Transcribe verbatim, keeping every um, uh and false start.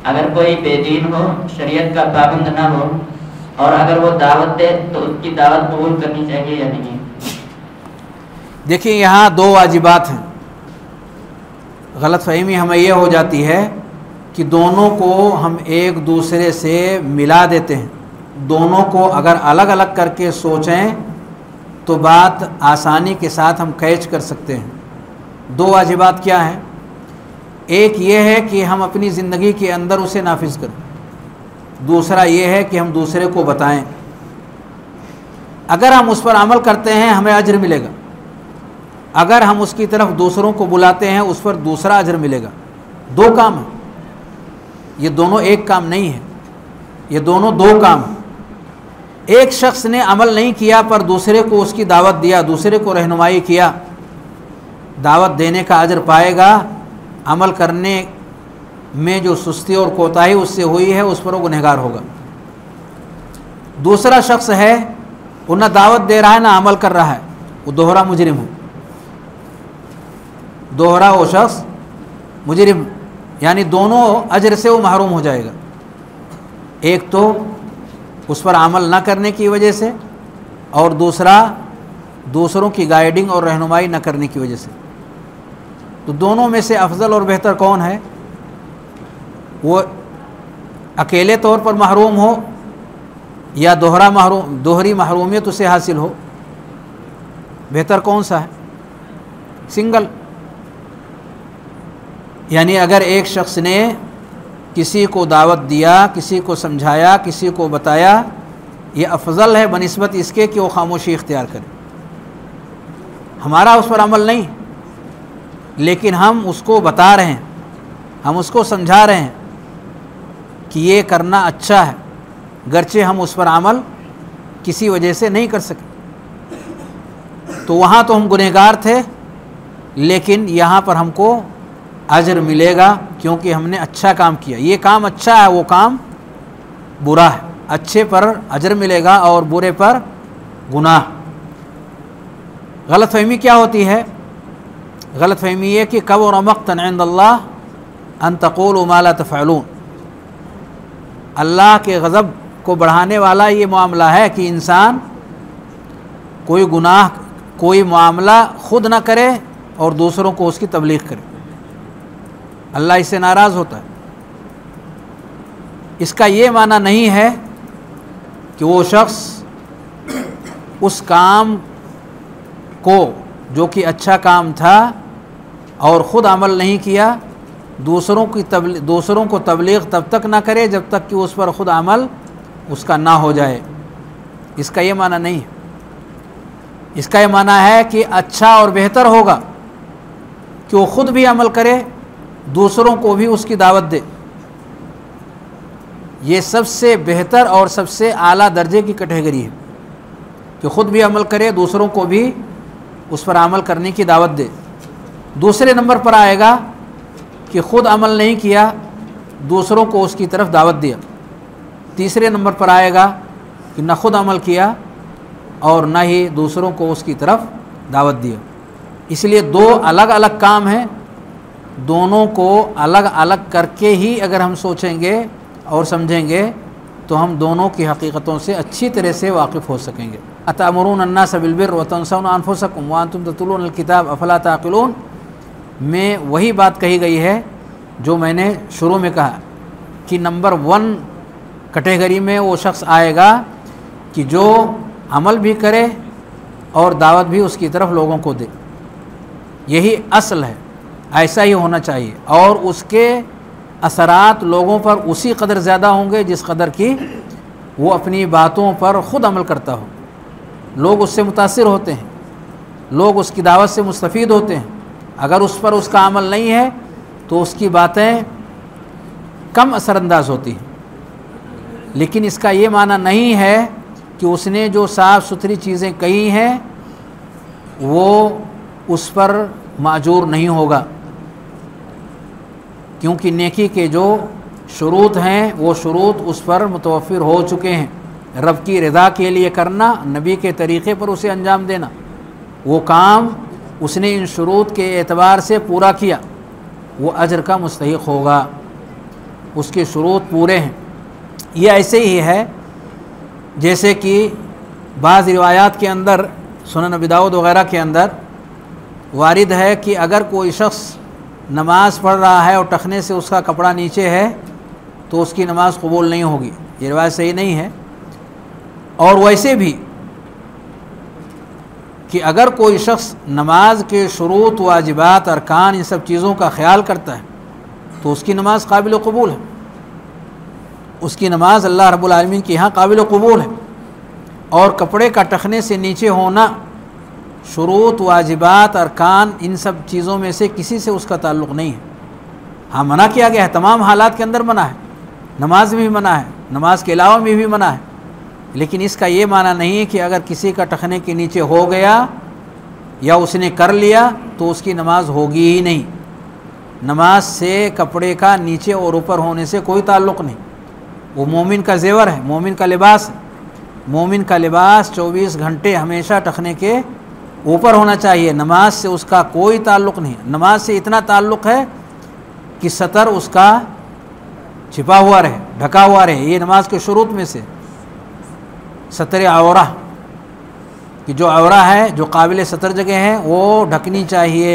अगर कोई बेदीन हो, शरीयत का पाबंद ना हो, और अगर वो दावत दे तो उसकी दावत कबूल करनी चाहिए या नहीं? देखिए, यहाँ दो वाजिबात हैं। गलतफहमी हमें ये हो जाती है कि दोनों को हम एक दूसरे से मिला देते हैं। दोनों को अगर अलग अलग करके सोचें तो बात आसानी के साथ हम कैच कर सकते हैं। दो वाजिबात क्या हैं? एक ये है कि हम अपनी ज़िंदगी के अंदर उसे नाफिज करें, दूसरा ये है कि हम दूसरे को बताएं। अगर हम उस पर अमल करते हैं हमें अजर मिलेगा, अगर हम उसकी तरफ दूसरों को बुलाते हैं उस पर दूसरा अजर मिलेगा। दो काम है, ये दोनों एक काम नहीं है, ये दोनों दो काम हैं। एक शख्स ने अमल नहीं किया पर दूसरे को उसकी दावत दिया, दूसरे को रहनुमाई किया, दावत देने का अजर पाएगा। अमल करने में जो सुस्ती और कोताही उससे हुई है उस पर वो गुनहगार होगा। दूसरा शख्स है वो ना दावत दे रहा है ना अमल कर रहा है, वो दोहरा मुजरिम है। दोहरा वो शख्स मुजरिम, यानी दोनों अजर से वो महरूम हो जाएगा। एक तो उस पर अमल ना करने की वजह से, और दूसरा दूसरों की गाइडिंग और रहनुमाई न करने की वजह से। तो दोनों में से अफजल और बेहतर कौन है? वो अकेले तौर पर महरूम हो या दोहरा महरूम दोहरी महरूमियत उसे हासिल हो? बेहतर कौन सा है? सिंगल। यानी अगर एक शख्स ने किसी को दावत दिया, किसी को समझाया, किसी को बताया, ये अफजल है बनिस्बत इसके कि वो खामोशी इख्तियार करे। हमारा उस पर अमल नहीं, लेकिन हम उसको बता रहे हैं, हम उसको समझा रहे हैं कि ये करना अच्छा है, गरचे हम उस पर अमल किसी वजह से नहीं कर सके। तो वहाँ तो हम गुनहगार थे, लेकिन यहाँ पर हमको अजर मिलेगा क्योंकि हमने अच्छा काम किया। ये काम अच्छा है, वो काम बुरा है। अच्छे पर अजर मिलेगा और बुरे पर गुनाह। गलतफहमी क्या होती है? गलतफहमी ये कि कबुर मक़तन इंदल्लाह अन तक़ूलू मा ला तफ़अलून। अल्लाह के गज़ब को बढ़ाने वाला ये मामला है कि इंसान कोई गुनाह, कोई मामला खुद ना करे और दूसरों को उसकी तबलीग करे। अल्लाह इससे नाराज़ होता है। इसका ये माना नहीं है कि वो शख्स उस काम को जो कि अच्छा काम था और ख़ुद अमल नहीं किया, दूसरों की तबली दूसरों को तबलीग तब तक ना करे जब तक कि उस पर ख़ुद अमल उसका ना हो जाए। इसका ये माना नहीं है। इसका ये माना है कि अच्छा और बेहतर होगा कि वो ख़ुद भी अमल करे, दूसरों को भी उसकी दावत दे। ये सबसे बेहतर और सबसे आला दर्जे की कैटेगरी है कि ख़ुद भी अमल करे, दूसरों को भी उस पर अमल करने की दावत दे। दूसरे नंबर पर आएगा कि ख़ुद अमल नहीं किया, दूसरों को उसकी तरफ दावत दिया। तीसरे नंबर पर आएगा कि न ख़ुद अमल किया और न ही दूसरों को उसकी तरफ दावत दिया। इसलिए दो अलग अलग काम हैं, दोनों को अलग अलग करके ही अगर हम सोचेंगे और समझेंगे तो हम दोनों की हकीकतों से अच्छी तरह से वाकिफ़ हो सकेंगे। अतअमुरून अन्नास बिलबिर्रि व तंसौना अनफुसकुम व अंतुम ततलूनल किताब अफला ताक़िलून में वही बात कही गई है जो मैंने शुरू में कहा कि नंबर वन कैटेगरी में वो शख्स आएगा कि जो अमल भी करे और दावत भी उसकी तरफ लोगों को दे। यही असल है, ऐसा ही होना चाहिए। और उसके असरात लोगों पर उसी कदर ज़्यादा होंगे जिस कदर की वो अपनी बातों पर ख़ुद अमल करता हो। लोग उससे मुतासिर होते हैं, लोग उसकी दावत से मुस्तफ़ीद होते हैं। अगर उस पर उसका अमल नहीं है तो उसकी बातें कम असरअंदाज होती हैं। लेकिन इसका ये माना नहीं है कि उसने जो साफ़ सुथरी चीज़ें कही हैं वो उस पर माजूर नहीं होगा, क्योंकि नेकी के जो शुरूत हैं वो शुरूत उस पर मुतवफ़िर हो चुके हैं। रब की रज़ा के लिए करना, नबी के तरीक़े पर उसे अंजाम देना, वो काम उसने इन शुरूत के एतबार से पूरा किया, वो अजर का मुस्तहिक़ होगा। उसके शुरूत पूरे हैं। ये ऐसे ही है जैसे कि बाज़ रिवायात के अंदर, सुनन अबी दाऊद वग़ैरह के अंदर वारिद है कि अगर कोई शख्स नमाज़ पढ़ रहा है और टखने से उसका कपड़ा नीचे है तो उसकी नमाज़ कबूल नहीं होगी। ये रिवायत सही नहीं है। और वैसे भी कि अगर कोई शख्स नमाज के शुरूत, वाजिबात, अरकान, इन सब चीज़ों का ख्याल करता है तो उसकी नमाज़ काबिल कबूल है, उसकी नमाज़ अल्लाह रब्बुल आलमीन के यहाँ काबिल कबूल है। और कपड़े का टखने से नीचे होना शुरूत, वाजिबात, अरकान, इन सब चीज़ों में से किसी से उसका ताल्लुक़ नहीं है। हाँ, मना किया गया है, तमाम हालात के अंदर मना है, नमाज में भी मना है, नमाज के अलावा में भी मना है, लेकिन इसका ये माना नहीं है कि अगर किसी का टखने के नीचे हो गया या उसने कर लिया तो उसकी नमाज होगी ही नहीं। नमाज से कपड़े का नीचे और ऊपर होने से कोई ताल्लुक़ नहीं। वो मोमिन का जेवर है, मोमिन का लिबास है। मोमिन का लिबास चौबीस घंटे हमेशा टखने के ऊपर होना चाहिए। नमाज से उसका कोई ताल्लुक़ नहीं। नमाज से इतना ताल्लुक़ है कि सतर उसका छिपा हुआ रहे, ढका हुआ रहे। ये नमाज के शुरूत में से सतर औरा, कि जो औरा है, जो काबिल सतर जगह है, वो ढकनी चाहिए।